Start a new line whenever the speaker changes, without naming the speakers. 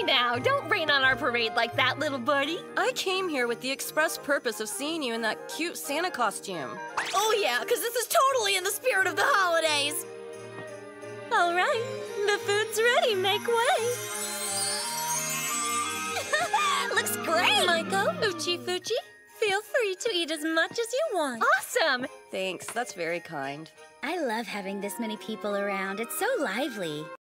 Hey now, don't rain on our parade like that, little buddy.
I came here with the express purpose of seeing you in that cute Santa costume.
Oh yeah, because this is totally in the spirit of the holidays.
All right, the food's ready. Make way.
Looks great!
Maiko, Uchi-Fuchi, feel free to eat as much as you want. Awesome!
Thanks, that's very kind.
I love having this many people around. It's so lively.